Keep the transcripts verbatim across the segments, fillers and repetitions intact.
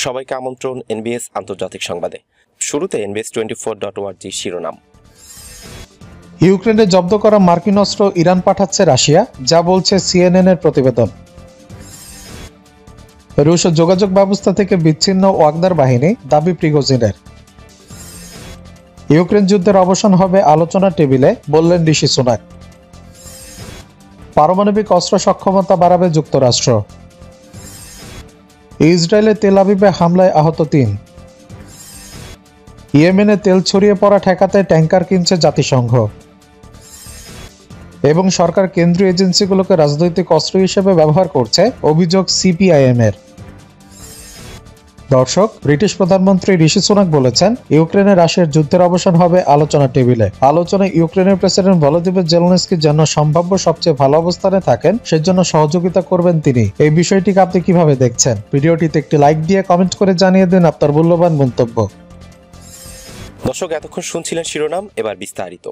সবাইকে আমন্ত্রণ এনবিএস আন্তর্জাতিক সংবাদে। শুরুতে NBS twenty four dot ORG শিরোনাম। ইউক্রেনে জব্দ করা মার্কিন অস্ত্র ইরান পাঠাচ্ছে রাশিয়া, যা বলছে সিএনএন এর প্রতিবেদন। রুশ যোগাযোগ ব্যবস্থা থেকে বিচ্ছিন্ন ওয়াগনার বাহিনী, দাবি প্রিগোজিনের। ইউক্রেন যুদ্ধের অবসান হবে আলোচনা টেবিলে, বললেন ঋষি সুনাক। পারমাণবিক অস্ত্র সক্ষমতা বাড়াবে যুক্তরাষ্ট্র। ইসরায়েলের তেল আবিবে হামলায় আহত তিন। ইয়েমেনে তেল ছড়িয়ে পড়া ঠেকাতে ট্যাঙ্কার কিনছে জাতিসংঘ। এবং সরকার কেন্দ্রীয় এজেন্সিগুলোকে রাজনৈতিক অস্ত্র হিসেবে ব্যবহার করছে, অভিযোগ সিপিআইএম এর। দর্শক, ব্রিটিশ প্রধানমন্ত্রী ঋষি সুনাক বলেছেন ইউক্রেনে রাশিয়ার যুদ্ধের অবসান হবে আলোচনা টেবিলে। আলোচনায় ইউক্রেনের প্রেসিডেন্ট ভলোদিমির জেলেনস্কি যেন সম্ভাব্য সবচেয়ে ভালো অবস্থানে থাকেন সেজন্য সহযোগিতা করবেন তিনি। এই বিষয়টিকে আপনি কিভাবে দেখছেন? ভিডিওটিতে একটি লাইক দিয়ে কমেন্ট করে জানিয়ে দিন আপনার মূল্যবান মন্তব্য। দর্শক, এতক্ষণ শুনছিলেন শিরোনাম, এবার বিস্তারিত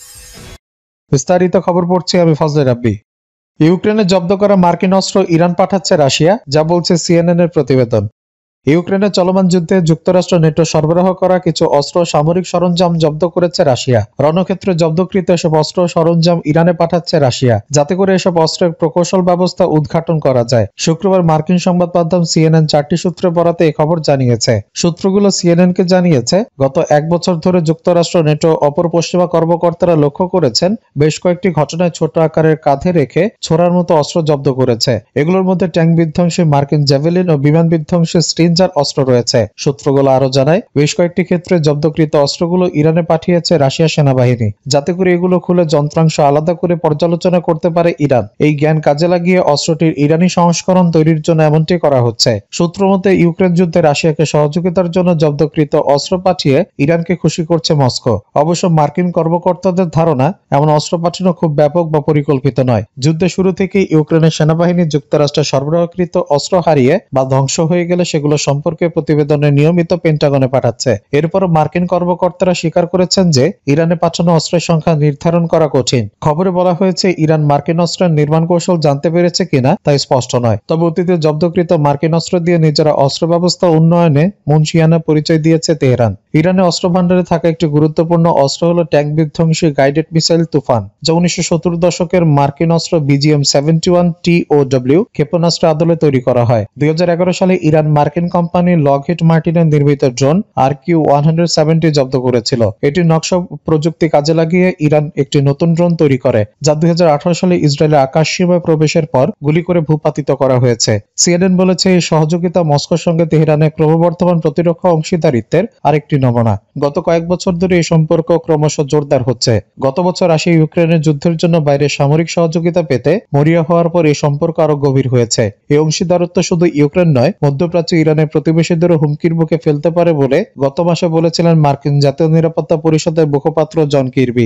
বিস্তারিত খবর পড়ছি আমি ফজলে রাব্বি। ইউক্রেনে জব্দ করা মার্কিন অস্ত্র ইরান পাঠাচ্ছে রাশিয়া, যা বলছে সিএনএন এর প্রতিবেদন। ইউক্রেনের চলমান যুদ্ধে যুক্তরাষ্ট্র নেটো সরবরাহ করা কিছু অস্ত্র সামরিক সরঞ্জাম জব্দ করেছে রাশিয়া। রণক্ষেত্রে জব্দকৃত এসব অস্ত্র সরঞ্জাম ইরানে পাঠাচ্ছে রাশিয়া, যাতে করে এসব অস্ত্রের প্রকৌশল ব্যবস্থা উদ্ঘাটন করা যায়। শুক্রবার মার্কিন সংবাদ মাধ্যম সিএনএন চারটি সূত্রে বরাতে এই খবর জানিয়েছে। সূত্রগুলো সিএনএন কে জানিয়েছে, গত এক বছর ধরে যুক্তরাষ্ট্র নেটো অপর পশ্চিমা কর্মকর্তারা লক্ষ্য করেছেন বেশ কয়েকটি ঘটনায় ছোট আকারের কাঁধে রেখে ছোড়ার মতো অস্ত্র জব্দ করেছে। এগুলোর মধ্যে ট্যাঙ্ক বিধ্বংসী মার্কিন জ্যাভেলিন ও বিমান বিধ্বংসী স্টিনজার অস্ত্র রয়েছে। সূত্রগুলো আরো জানায়, বেশ কয়েকটি ক্ষেত্রে জব্দকৃত অস্ত্রগুলো ইরানে পাঠিয়েছে রাশিয়া সেনাবাহিনী, যাতে করে এগুলো খুলে যন্ত্রাংশ আলাদা করে পর্যালোচনা করতে পারে ইরান। এই জ্ঞান কাজে লাগিয়ে অস্ত্রটির ইরানি সংস্করণ তৈরির জন্য এমনটি করা হচ্ছে। সূত্র মতে ইউক্রেন যুদ্ধে রাশিয়াকে সহযোগিতার জন্য জব্দকৃত অস্ত্র পাঠিয়ে ইরানকে খুশি করছে মস্কো। অবশ্য মার্কিন কর্মকর্তাদের ধারণা এমন অস্ত্র পাঠানো খুব ব্যাপক বা পরিকল্পিত নয়। যুদ্ধের শুরু থেকেই ইউক্রেনের সেনাবাহিনী যুক্তরাষ্ট্রের সরবরাহকৃত অস্ত্র হারিয়ে বা ধ্বংস হয়ে গেলে সেগুলো সম্পর্কে প্রতিবেদনে নিয়মিত পেন্টাগনে পাঠাচ্ছে। এরপরও মার্কিন কর্মকর্তারা স্বীকার করেছেন যে ইরানে পাঠানো অস্ত্রের সংখ্যা নির্ধারণ করা কঠিন। খবরে বলা হয়েছে ইরান মার্কিন অস্ত্রের নির্মাণ কৌশল জানতে পেরেছে কিনা তা স্পষ্ট নয়, তবে অতীতে জব্দকৃত মার্কিন অস্ত্র দিয়ে নিজেরা অস্ত্র ব্যবস্থা উন্নয়নে মুনশিয়ানা পরিচয় দিয়েছে তেহরান। ইরানে অস্ত্র ভান্ডারে থাকা একটি গুরুত্বপূর্ণ অস্ত্র হল ট্যাঙ্ক বিধ্বংসী গাইডেড মিসাইল তুফান, যা উনিশশো সত্তর দশকের মার্কিন অস্ত্র BGM seventy one T O W ক্ষেপণাস্ত্র আদলে তৈরি করা হয়। দুই হাজার এগারো সালে ইরান মার্কিন কোম্পানি লকহিড মার্টিনের নির্মিত drone R Q one seventy জব্দ করেছিল। এটি নকশা প্রযুক্তি কাজে লাগিয়ে ইরান একটি নতুন ড্রোন তৈরি করে, যা দুই হাজার আঠারো সালে ইসরায়েলের আকাশ সীমায় প্রবেশের পর গুলি করে ভূপাতিত করা হয়েছে। সিএনএন বলেছে এই সহযোগিতা মস্কোর সঙ্গে তেহরানের ক্রমবর্ধমান প্রতিরক্ষা অংশীদারিত্বের আরেকটি নমুনা। গত কয়েক বছর ধরে এই সম্পর্ক ক্রমশ জোরদার হচ্ছে। গত বছর রাশিয়া ইউক্রেনের যুদ্ধের জন্য বাইরে সামরিক সহযোগিতা পেতে মরিয়া হওয়ার পর এই সম্পর্ক আরো গভীর হয়েছে। এই অংশীদারত্ব শুধু ইউক্রেন নয়, মধ্যপ্রাচ্য ইরানের প্রতিবেশীদেরও হুমকির মুখে ফেলতে পারে বলে গত মাসে বলেছিলেন মার্কিন জাতীয় নিরাপত্তা পরিষদের মুখপাত্র জন কির্বি।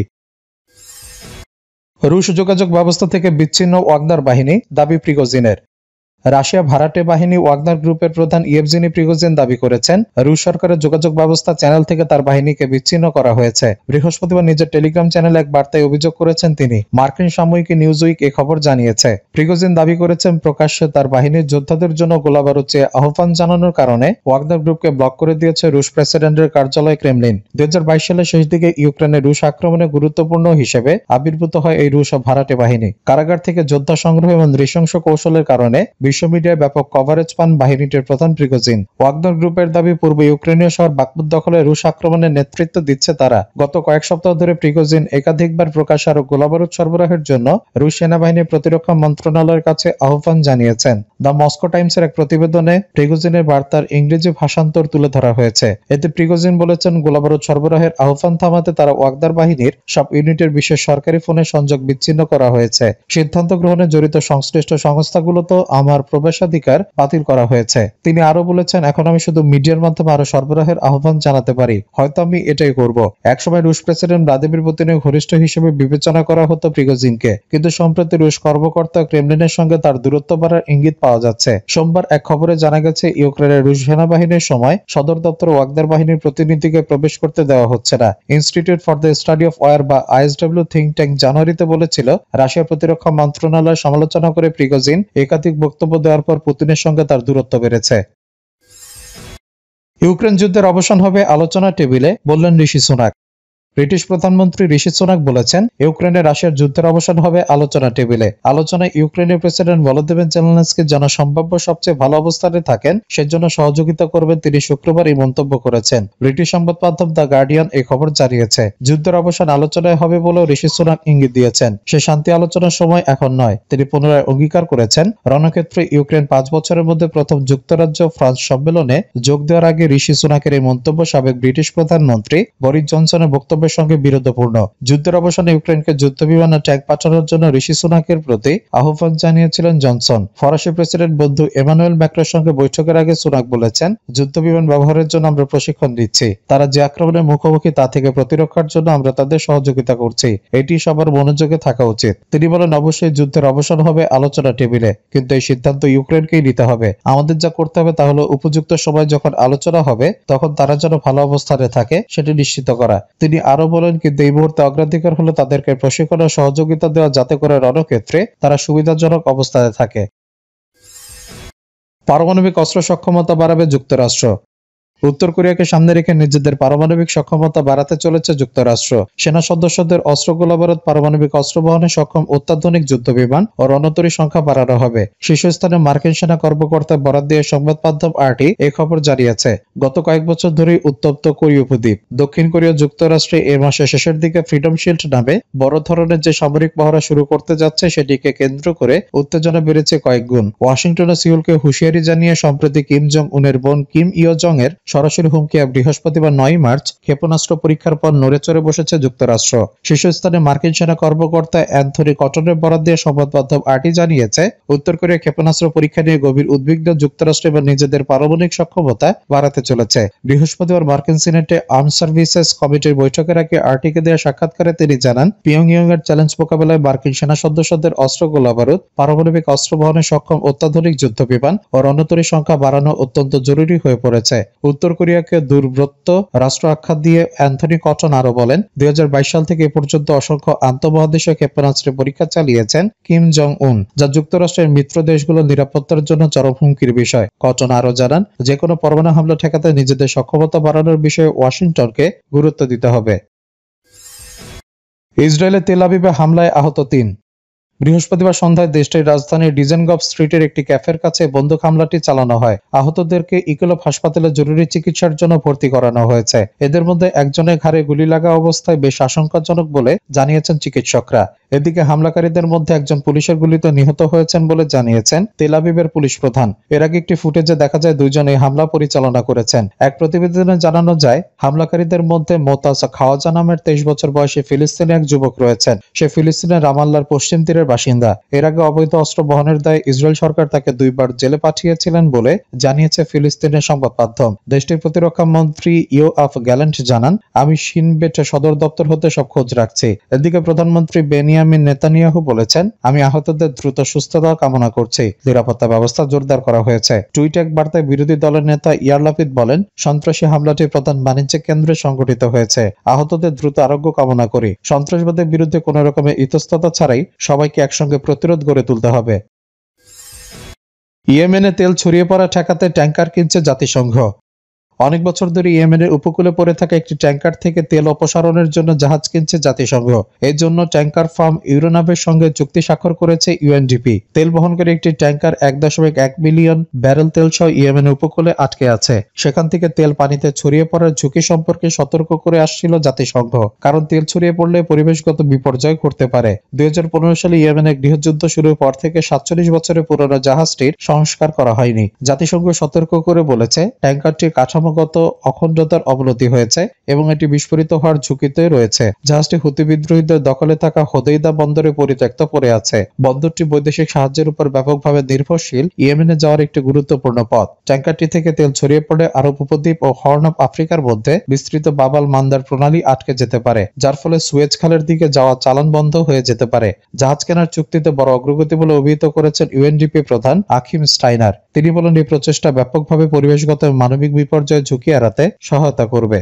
রুশ যোগাযোগ ব্যবস্থা থেকে বিচ্ছিন্ন ওয়াগনার বাহিনী, দাবি প্রিগোজিনের। রাশিয়া ভাড়াটে বাহিনী ওয়াগনার গ্রুপের প্রধান ইয়েভজেনি প্রিগোজিন দাবি করেছেন রুশ সরকারের যোগাযোগ ব্যবস্থা চ্যানেল থেকে তার বাহিনীকে বিচ্ছিন্ন করা হয়েছে। বৃহস্পতিবার নিজের টেলিগ্রাম চ্যানেলে এক বার্তায় অভিযোগ করেছেন তিনি। মার্কিন সাময়িকী নিউজউইক এ খবর জানিয়েছে। প্রিগোজিন দাবি করেছেন প্রকাশ্যে তার বাহিনীর যোদ্ধাদের জন্য গোলাবারুদ চেয়ে আহ্বান জানানোর কারণে ওয়াগনার গ্রুপকে ব্লক করে দিয়েছে রুশ প্রেসিডেন্টের কার্যালয় ক্রেমলিন। দুই হাজার বাইশ সালের শেষ দিকে ইউক্রেনে রুশ আক্রমণে গুরুত্বপূর্ণ হিসেবে আবির্ভূত হয় এই রুশ ভাড়াটে বাহিনী। কারাগার থেকে যোদ্ধা সংগ্রহ এবং নৃশংস কৌশলের কারণে বিশ্ব মিডিয়ায় ব্যাপক কভারেজ পান বাহিনীটির প্রধান প্রিগোজিন। ওয়াগনার গ্রুপের দাবি পূর্ব ইউক্রেনীয় শহর বাকমুত দখলে রুশ আক্রমণের নেতৃত্ব দিচ্ছে তারা। গত কয়েক সপ্তাহ ধরে প্রিগোজিন একাধিকবার প্রকাশ্যে আরো গোলাবারুদ সরবরাহের জন্য রুশ সেনাবাহিনীর প্রতিরক্ষা মন্ত্রণালয়ের কাছে আহ্বান জানিয়েছেন। দ্য মস্কো টাইমসের এক প্রতিবেদনে প্রিগোজিনের বার্তার ইংরেজি ভাষান্তর তুলে ধরা হয়েছে। এতে প্রিগোজিন বলেছেন গোলাবারুদ সরবরাহের আহ্বান থামাতে তারা ওয়াগনার বাহিনীর সব ইউনিটের বিশেষ সরকারি ফোনে সংযোগ বিচ্ছিন্ন করা হয়েছে। সিদ্ধান্ত গ্রহণে জড়িত সংশ্লিষ্ট সংস্থাগুলো তো আমার প্রবেশ অধিকার বাতিল করা হয়েছে। তিনি আরো বলেছেন, এখন আমি শুধু মিডিয়ার মাধ্যমে আরো সরবরাহের আহ্বান জানাতে পারি, হয়তো আমি এটাই করব। একসময় রুশ প্রেসিডেন্ট ভ্লাদিমির পুতিনের ঘনিষ্ঠ হিসেবে বিবেচনা করা হতো প্রিগোজিনকে, কিন্তু সম্প্রতি রুশ কর্মকর্তা ক্রেমলিনের সঙ্গে তার দূরত্ব বাড়ার ইঙ্গিত পাওয়া যাচ্ছে। সোমবার এক খবরে জানা গেছে ইউক্রেনের রুশ সেনাবাহিনীর সময় সদর দপ্তর ওয়াগনার বাহিনীর প্রতিনিধিকে প্রবেশ করতে দেওয়া হচ্ছে না। Institute for the study of war বা আইএসডব্লিউ থিঙ্ক ট্যাঙ্ক জানুয়ারিতে বলেছিল রাশিয়ার প্রতিরক্ষা মন্ত্রণালয় সমালোচনা করে প্রিগোজিন একাধিক বক্তব্য দেওয়ার পর পুতিনের সঙ্গে তার দূরত্ব বেড়েছে। ইউক্রেন যুদ্ধের অবসান হবে আলোচনা টেবিলে, বললেন ঋষি সুনাক। ব্রিটিশ প্রধানমন্ত্রী ঋষি সুনাক বলেছেন, ইউক্রেনে রাশিয়ার যুদ্ধের অবসান হবে আলোচনা টেবিলে। আলোচনায় ইউক্রেনের প্রেসিডেন্ট ভলোদিমির জেলেনস্কি যেন সম্ভাব্য সবচেয়ে ভালো অবস্থানে থাকেন সেজন্য সহযোগিতা করবেন তিনি শুক্রবার এই মন্তব্য করেছেন। ব্রিটিশ সংবাদ মাধ্যম দ্য গার্ডিয়ান এই খবর জানিয়েছে। যুদ্ধের অবসান আলোচনায় হবে বলেও ঋষি সুনাক ইঙ্গিত দিয়েছেন। সে শান্তি আলোচনার সময় এখন নয়। তিনি পুনরায় অঙ্গীকার করেছেন, রণক্ষেত্রে ইউক্রেন পাঁচ বছরের মধ্যে প্রথম যুক্তরাজ্য ফ্রান্স সম্মেলনে যোগ দেওয়ার আগে ঋষি সুনাকের এই মন্তব্য সাবেক ব্রিটিশ প্রধানমন্ত্রী বরিস জনসনের বক্তব্য সঙ্গে বিরোধপূর্ণ। যুদ্ধের অবসানে ইউক্রেনকে যুদ্ধবিমান ও ট্যাঙ্ক পাঠানোর জন্য ঋষি সুনাকের প্রতি আহ্বান জানিয়েছিলেন জনসন। ফরাসি প্রেসিডেন্ট বন্ধু এমানুয়েল ম্যাক্রোর সঙ্গে বৈঠকের আগে সুনাক বলেছেন, যুদ্ধবিমান ব্যবহারের জন্য আমরা প্রশিক্ষণ দিচ্ছি। তারা যে আক্রমণের মুখোমুখি তা থেকে প্রতিরক্ষার জন্য আমরা তাদের সহযোগিতা করছি। এটি সবার মনোযোগে থাকা উচিত। তিনি বলেন, অবশ্যই যুদ্ধের অবসান হবে আলোচনা টেবিলে, কিন্তু এই সিদ্ধান্ত ইউক্রেনকেই নিতে হবে। আমাদের যা করতে হবে তা হলো উপযুক্ত সময় যখন আলোচনা হবে তখন তারা যেন ভালো অবস্থানে থাকে সেটি নিশ্চিত করা। তিনি আরো বলেন, কিন্তু এই মুহূর্তে অগ্রাধিকার হলো তাদেরকে প্রশিক্ষণ ও সহযোগিতা দেওয়া যাতে করে রণক্ষেত্রে তারা সুবিধাজনক অবস্থায় থাকে। পারমাণবিক অস্ত্র সক্ষমতা বাড়াবে যুক্তরাষ্ট্র। উত্তর কোরিয়াকে সামনে রেখে নিজেদের পারমাণবিক সক্ষমতা বাড়াতে চলেছে যুক্তরাষ্ট্র। সেনা সদস্যদের অস্ত্র গোলাবারুদ, পারমাণবিক অস্ত্র বহনে সক্ষম অত্যাধুনিক যুদ্ধবিমান ও রণতরী সংখ্যা বাড়ানো হবে। শীর্ষস্থানে মার্কিন সেনা কর্মকর্তা বরাদ দিয়ে সংবাদ মাধ্যম আরটি এই খবর জানিয়েছে। গত কয়েক বছর ধরেই উত্তপ্ত কোরীয় উপদ্বীপ। দক্ষিণ কোরিয়া যুক্তরাষ্ট্রে এ মাসের শেষের দিকে ফ্রিডম শিল্ড নামে বড় ধরনের যে সামরিক মহড়া শুরু করতে যাচ্ছে সেটিকে কেন্দ্র করে উত্তেজনা বেড়েছে কয়েক গুণ। ওয়াশিংটন ও সিউলকে হুঁশিয়ারি জানিয়ে সম্প্রতি কিম জং উনের বোন কিম ইয় জং এর সরাসরি হুমকি বৃহস্পতিবার নয় মার্চ ক্ষেপণাস্ত্র পরীক্ষার পর নড়ে চড়ে বসেছে যুক্তরাষ্ট্র। শীর্ষস্থানে মার্কিন সেনা কর্মকর্তা অ্যান্থনি কটনের বরাদ দিয়ে সংবাদ মাধ্যম আরটি জানিয়েছে, উত্তর কোরিয়া ক্ষেপণাস্ত্র পরীক্ষা নিয়ে গভীর উদ্বিগ্ন যুক্তরাষ্ট্র এবার নিজেদের পারমাণবিক সক্ষমতা বাড়াতে চলেছে। বৃহস্পতিবার মার্কিন সিনেটে আর্মড সার্ভিসেস কমিটির বৈঠকের আগে আরটিকে দেওয়া সাক্ষাৎকারে তিনি জানান, পিয়ংইয়ং এর চ্যালেঞ্জ মোকাবেলায় মার্কিন সেনা সদস্যদের অস্ত্র গোলাবারুদ, পারমাণবিক অস্ত্র বহনে সক্ষম অত্যাধুনিক যুদ্ধবিমান ও রণতরী সংখ্যা বাড়ানো অত্যন্ত জরুরি হয়ে পড়েছে। উত্তর কোরিয়াকে দুর্বৃত্ত রাষ্ট্র আখ্যা দিয়ে অ্যান্থনি কটন আরো বলেন, দুই হাজার বাইশ সাল থেকে এ পর্যন্ত অসংখ্য আন্তঃমহাদেশীয় ক্ষেপণাস্ত্রের পরীক্ষা চালিয়েছেন কিম জং উন, যা যুক্তরাষ্ট্রের মিত্র দেশগুলোর নিরাপত্তার জন্য চরম হুমকির বিষয়। কটন আরো জানান, যে কোনো পরমাণু হামলা ঠেকাতে নিজেদের সক্ষমতা বাড়ানোর বিষয়ে ওয়াশিংটনকে গুরুত্ব দিতে হবে। ইসরায়েলে তেল আবিবে হামলায় আহত তিন। বৃহস্পতিবার সন্ধ্যায় দেশটির রাজধানীর ডিজেনগভ স্ট্রিটের একটি ক্যাফের কাছে বন্দুক হামলাটি চালানো হয়। আহতদেরকে ইকোলভ হাসপাতালে জরুরি চিকিৎসার জন্য ভর্তি করানো হয়েছে। এদের মধ্যে একজনের ঘাড়ে গুলি লাগা অবস্থায় বেশ আশঙ্কাজনক বলে জানিয়েছেন চিকিৎসকরা। এদিকে হামলাকারীদের মধ্যে একজন পুলিশের গুলিতে নিহত হয়েছেন বলে জানিয়েছেন তেল আবিবের পুলিশ প্রধান। এর আগে একটি ফুটেজে দেখা যায় দুইজন এই হামলা পরিচালনা করেছেন। এক প্রতিবেদনে জানানো যায়, হামলাকারীদের মধ্যে মোতাসা খাওয়াজা নামের তেইশ বছর বয়সী ফিলিস্তিনি এক যুবক রয়েছেন। সে ফিলিস্তিনের রামাল্লার পশ্চিম তীরের বাসিন্দা। এর আগে অবৈধ অস্ত্র বহনের দায়ে ইসরায়েল সরকার তাকে দুইবার জেলে পাঠিয়েছিলেন বলে জানিয়েছে ফিলিস্তিনের সংবাদ মাধ্যম। দেশটির প্রতিরক্ষা মন্ত্রী ইয়োআফ গ্যালেন্ট জানান, আমি শিনবেট সদর দপ্তর হতে সব খোঁজ রাখছি। এদিকে প্রধানমন্ত্রী বেনিয়ামিন নেতানিয়াহু বলেছেন, আমি আহতদের দ্রুত সুস্থতা কামনা করছি। নিরাপত্তা ব্যবস্থা জোরদার করা হয়েছে। টুইট এক বার্তায় বিরোধী দলের নেতা ইয়ার লাপিদ বলেন, সন্ত্রাসী হামলাটি প্রধান বাণিজ্য কেন্দ্রে সংঘটিত হয়েছে। আহতদের দ্রুত আরোগ্য কামনা করি। সন্ত্রাসবাদের বিরুদ্ধে কোন রকমের ইতস্ততা ছাড়াই সবাইকে একসঙ্গে প্রতিরোধ গড়ে তুলতে হবে। ইয়েমেনে তেল ছড়িয়ে পড়া ঠেকাতে ট্যাঙ্কার কিনছে জাতিসংঘ। অনেক বছর ধরে ইয়েমেনের উপকূলে পড়ে থাকা একটি ট্যাঙ্কার থেকে তেল অপসারণের জন্য জাহাজ কিনছে জাতিসংঘ। এর জন্য ট্যাঙ্কার ফার্ম ইউরোনাভের সঙ্গে চুক্তি স্বাক্ষর করেছে ইউএনডিপি। তেল বহনকারী একটি ট্যাঙ্কার এক দশমিক এক মিলিয়ন ব্যারেল তেল সহ ইয়েমেনের উপকূলে আটকে আছে। সেখান থেকে তেল পানিতে ছড়িয়ে পড়ার ঝুঁকি সম্পর্কে সতর্ক করে আসছিল জাতিসংঘ, কারণ তেল ছড়িয়ে পড়লে পরিবেশগত বিপর্যয় ঘটতে পারে। দুই হাজার পনেরো সালে ইয়েমেনে গৃহযুদ্ধ শুরুর পর থেকে সাতচল্লিশ বছরের পুরনো জাহাজটির সংস্কার করা হয়নি। জাতিসংঘ সতর্ক করে বলেছে, ট্যাঙ্কারটির কাঠামো গত অখণ্ডতার অবনতি হয়েছে এবং এটি বিস্ফোরিত হওয়ার ঝুঁকিতে রয়েছে। জাহাজটি হুতি বিদ্রোহীদের দখলে থাকা হোদেইদা বন্দরে পরিত্যক্ত পড়ে আছে। বন্দরটি বৈদেশিক সাহায্যের উপর ব্যাপকভাবে নির্ভরশীল ইয়েমেনে যাওয়ার একটি গুরুত্বপূর্ণ পথ। ট্যাঙ্কারটি থেকে তেল ছড়িয়ে পড়ে আরব উপদ্বীপ ও হর্ন অফ আফ্রিকার মধ্যে বিস্তৃত বাবাল মান্দার প্রণালী আটকে যেতে পারে, যার ফলে সুয়েজ খালের দিকে যাওয়া চালান বন্ধ হয়ে যেতে পারে। জাহাজ কেনার চুক্তিতে বড় অগ্রগতি বলে অভিহিত করেছেন ইউএনডিপি প্রধান আকিম স্টাইনার। তিনি বলেন, এই প্রচেষ্টা ব্যাপকভাবে পরিবেশগত মানবিক বিপর্যয় ঝুঁকি এড়াতে সহায়তা করবে।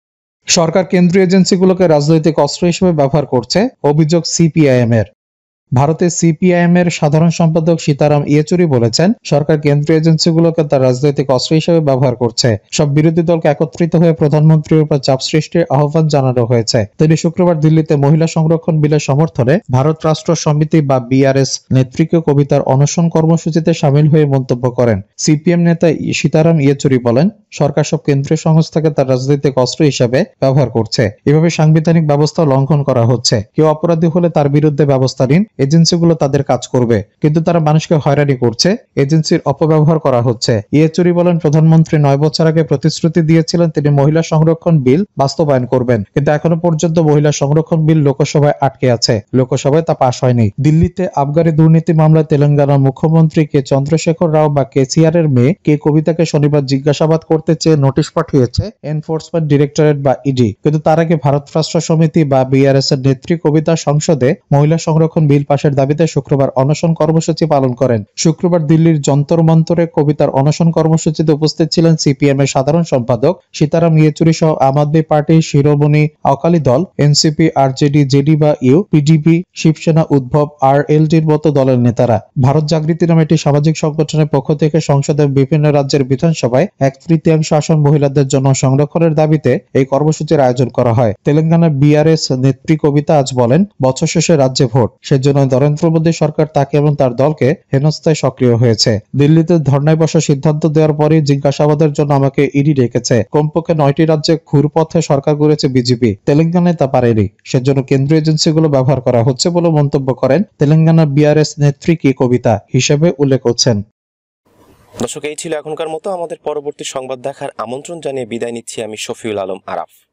সরকার কেন্দ্রীয় এজেন্সিগুলোকে রাজনৈতিক অস্ত্র হিসেবে ব্যবহার করছে, অভিযোগ সিপিআইএম এর। ভারতের সিপিআইএম এর সাধারণ সম্পাদক সীতারাম ইয়েচুরি বলেছেন, সরকার কেন্দ্রীয় এজেন্সিগুলোকে তার রাজনৈতিক অস্ত্র হিসেবে ব্যবহার করছে। সব বিরোধী দলকে একত্রিত হয়ে প্রধানমন্ত্রীর উপর চাপ সৃষ্টির আহ্বান জানানো হয়েছে। তিনি শুক্রবার দিল্লিতে মহিলা সংরক্ষণ বিলের সমর্থনে ভারত রাষ্ট্র সমিতি বা বিআরএস নেতৃত্বে কবিতার অনশন কর্মসূচিতে সামিল হয়ে মন্তব্য করেন। সিপিএম নেতা সীতারাম ইয়েচুরি বলেন, সরকার সব কেন্দ্রীয় সংস্থাকে তার রাজনৈতিক অস্ত্র হিসেবে ব্যবহার করছে। এভাবে সাংবিধানিক ব্যবস্থা লঙ্ঘন করা হচ্ছে। কেউ অপরাধী হলে তার বিরুদ্ধে ব্যবস্থা নিন, এজেন্সিগুলো তাদের কাজ করবে, কিন্তু তারা মানুষকে হয়রানি করছে, এজেন্সির অপব্যবহার করা হচ্ছে। ইয়েচুরি বলেন, প্রধানমন্ত্রী নয় বছর আগে প্রতিশ্রুতি দিয়েছিলেন তিনি মহিলা সংরক্ষণ বিল বাস্তবায়ন করবেন, কিন্তু এখনো পর্যন্ত মহিলা সংরক্ষণ বিল লোকসভায় আটকে আছে। লোকসভায় তা পাশ হয়নি। দিল্লিতে আবগারি দুর্নীতি মামলায় তেলেঙ্গানার মুখ্যমন্ত্রী কে চন্দ্রশেখর রাও বা কেসিআর এর মেয়ে কে কবিতাকে শনিবার জিজ্ঞাসাবাদ করতে চেয়ে নোটিশ পাঠিয়েছে এনফোর্সমেন্ট ডিরেক্টরেট বা ইডি, কিন্তু তার আগে ভারত রাষ্ট্র সমিতি বা বিআরএস এর নেত্রী কবিতা সংসদে মহিলা সংরক্ষণ বিল পাশের দাবিতে শুক্রবার অনশন কর্মসূচি পালন করেন। শুক্রবার দিল্লির যন্তর মন্তরে কবিতার অনশন কর্মসূচিতে উপস্থিত ছিলেন সিপিএম এর সাধারণ সম্পাদক সীতারাম ইয়েচুরি সহ আম আদমি party, Shiromani Akali Dal, NCP, RJD, JD বা ইউ, পিডিপি, শিবসেনা, উদ্ভব, আর এলডির মতো দলের নেতারা। ভারত জাগৃতি নামে একটি সামাজিক সংগঠনের পক্ষ থেকে সংসদের বিভিন্ন রাজ্যের বিধানসভায় এক তৃতীয়াংশ আসন মহিলাদের জন্য সংরক্ষণের দাবিতে এই কর্মসূচির আয়োজন করা হয়। তেলেঙ্গানার বিআরএস নেত্রী কবিতা আজ বলেন, বছর শেষে রাজ্যে ভোট, সেজন্য নরেন্দ্র মোদী সরকার তাকে এবং তার দলকে হেনস্থায় সক্রিয় হয়েছে। দিল্লিতে ধর্নায় বসার সিদ্ধান্ত দেওয়ার পরে জিজ্ঞাসাবাদের জন্য আমাকে ইডি ডেকেছে। কমপক্ষে নয়টি রাজ্যে ঘুরপথে সরকার গড়েছে বিজেপি, তেলেঙ্গানায় তা পারেনি, সেজন্য কেন্দ্রীয় এজেন্সিগুলো ব্যবহার করা হচ্ছে বলে মন্তব্য করেন তেলেঙ্গানা বিআরএস নেত্রী কি কবিতা হিসেবে উল্লেখ করছেন। দর্শক, এই ছিল এখনকার মতো। আমাদের পরবর্তী সংবাদ দেখার আমন্ত্রণ জানিয়ে বিদায় নিচ্ছি আমি শফিউল আলম আরাফ।